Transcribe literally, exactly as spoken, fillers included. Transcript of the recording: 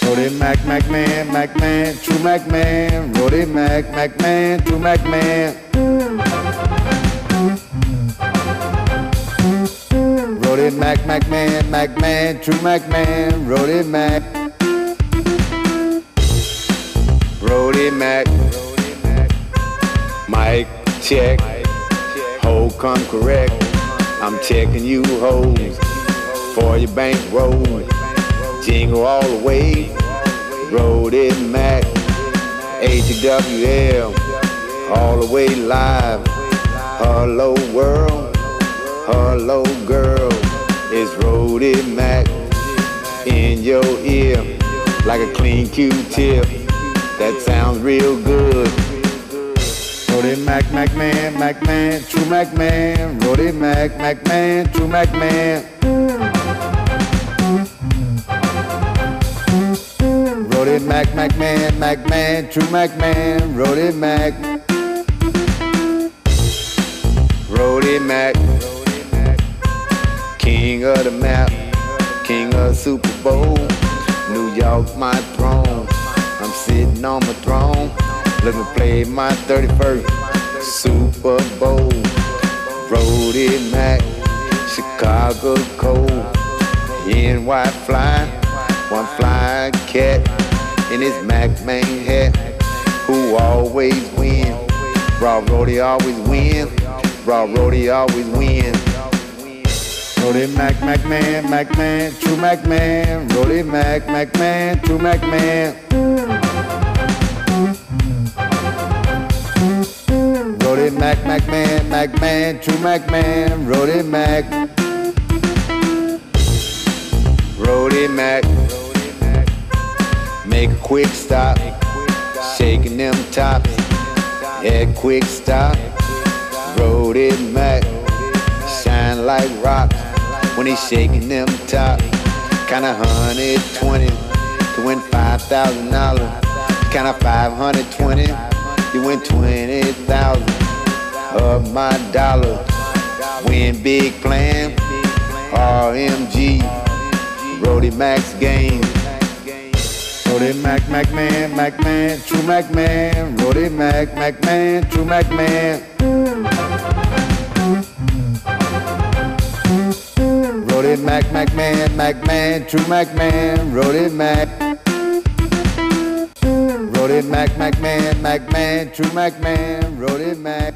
Roddy Mac, Mac man, Mac man, true Mac man. Roddy Mac, Mac man, true Mac man. Roddy Mac, Mac man, Mac man, true Mac man. Roddy Mac. Roddy Mac. Mic check. Ho come correct. I'm checking you hoes for your bank roll. Jingle all the way. Roddy Mac. H W L. All the way live. Hello world. Hello girl. It's Roddy Mac in your ear like a clean Q-tip. That sounds real good. Roddy Mac, Mac man, Mac man, true Mac man. Roddy Mac, Mac man, true Mac man. Roddy Mac, Mac man, Mac man, true Mac man. Roddy Mac. Roddy Mac. King of the map, king of Super Bowl. New York my throne. I'm sitting on my throne. Let me play my thirty-first Super Bowl. Roddy Mac, Chicago cold. N Y fly, one flying cat in his Mac man hat. Who always win? Raw Roddy always win. Raw Roddy always win. Roddy Mac, Mac man, Mac man, true Mac man. Roddy Mac, Mac man, true Mac man. Roddy Mac, Mac man, Mac man, true Mac man. Roddy Mac. Roddy Mac. Make a quick stop, shaking them tops. Yeah, quick stop. Roddy Mac, shine like rocks when he's shaking them tops. Kinda one hundred twenty to win five thousand dollars. Kinda five hundred twenty, you win twenty thousand of my dollars. Win big plan, R M G, Roddy Mac's game. Roddy Mac, Mac man, Mac man, true Mac man. Roddy Mac, Mac man, true Mac man. Roddy Mac, Mac man, Mac man, true Mac man. Roddy Mac. Roddy Mac, Mac man, Mac man, true Mac man. Roddy Mac.